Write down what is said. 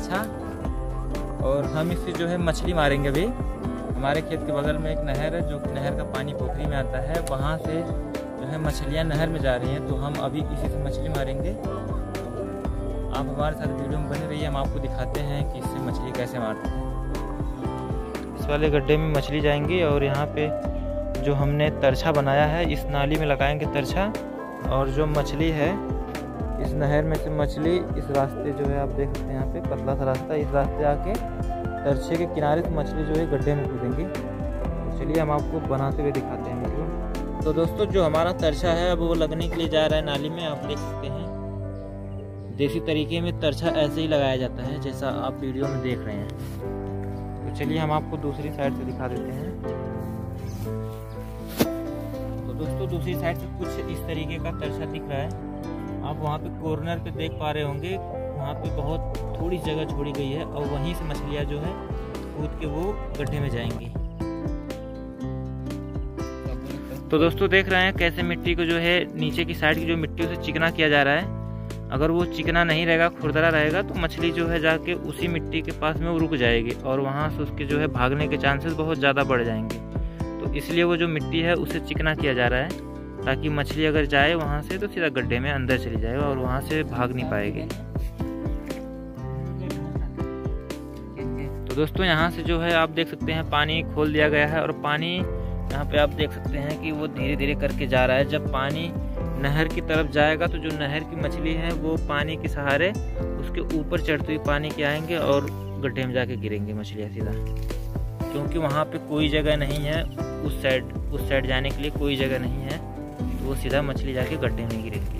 तरछा, और हम इससे जो है मछली मारेंगे। अभी हमारे खेत के बगल में एक नहर है, जो नहर का पानी पोखरी में आता है, वहाँ से जो है मछलियाँ नहर में जा रही हैं, तो हम अभी इसी से मछली मारेंगे। आप हमारे साथ वीडियो में बने रहिए, हम आपको दिखाते हैं कि इससे मछली कैसे मारते हैं। इस वाले गड्ढे में मछली जाएंगी और यहाँ पे जो हमने तरछा बनाया है इस नाली में लगाएंगे तरछा, और जो मछली है इस नहर में से मछली इस रास्ते जो है आप देख सकते हैं यहाँ पे पतला सा रास्ता, इस रास्ते आके तरछे के किनारे से मछली जो है गड्ढे में कूदेंगी। तो चलिए हम आपको बनाते हुए दिखाते हैं वीडियो। तो दोस्तों जो हमारा तरछा है अब वो लगने के लिए जा रहा है नाली में। आप देख सकते हैं देसी तरीके में तरछा ऐसे ही लगाया जाता है जैसा आप वीडियो में देख रहे हैं। तो चलिए हम आपको दूसरी साइड से दिखा देते हैं। तो दोस्तों दूसरी साइड से कुछ इस तरीके का तरछा दिख रहा है। आप वहाँ पे कॉर्नर पे देख पा रहे होंगे, वहाँ पे बहुत थोड़ी जगह छोड़ी गई है और वहीं से मछलियाँ जो है कूद के वो गड्ढे में जाएंगी। तो दोस्तों देख रहे हैं कैसे मिट्टी को जो है नीचे की साइड की जो मिट्टी उसे चिकना किया जा रहा है। अगर वो चिकना नहीं रहेगा, खुरदरा रहेगा, तो मछली जो है जाके उसी मिट्टी के पास में वो रुक जाएगी और वहाँ से उसके जो है भागने के चांसेस बहुत ज़्यादा बढ़ जाएंगे। तो इसलिए वो जो मिट्टी है उसे चिकना किया जा रहा है, ताकि मछली अगर जाए वहाँ से तो सीधा गड्ढे में अंदर चली जाएगा और वहाँ से भाग नहीं पाएगी। तो दोस्तों यहाँ से जो है आप देख सकते हैं पानी खोल दिया गया है और पानी यहाँ पे आप देख सकते हैं कि वो धीरे धीरे करके जा रहा है। जब पानी नहर की तरफ जाएगा तो जो नहर की मछली है वो पानी के सहारे उसके ऊपर चढ़ते हुए पानी के आएंगे और गड्ढे में जाके गिरेंगे मछलियाँ सीधा, क्योंकि वहाँ पे कोई जगह नहीं है। उस साइड जाने के लिए कोई जगह नहीं है, तो वो सीधा मछली जाके गड्ढे में गिरेगी।